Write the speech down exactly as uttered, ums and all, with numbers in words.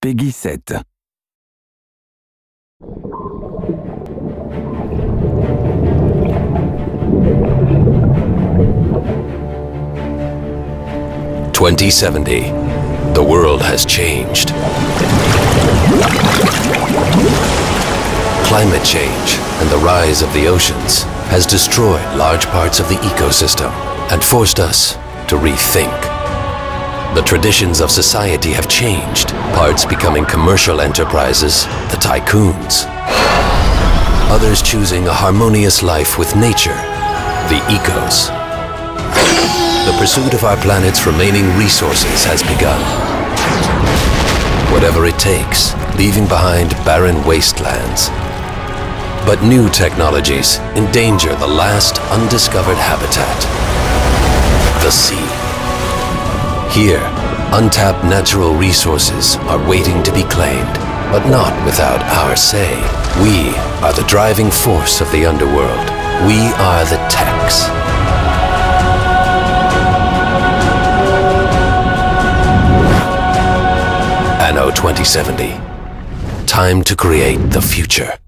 Peggy sept. twenty seventy. The world has changed. Climate change and the rise of the oceans has destroyed large parts of the ecosystem and forced us to rethink. The traditions of society have changed, parts becoming commercial enterprises, the tycoons. Others choosing a harmonious life with nature, the ecos. The pursuit of our planet's remaining resources has begun. Whatever it takes, leaving behind barren wastelands. But new technologies endanger the last undiscovered habitat, the sea. Here, untapped natural resources are waiting to be claimed, but not without our say. We are the driving force of the underworld. We are the techs. Anno twenty seventy. Time to create the future.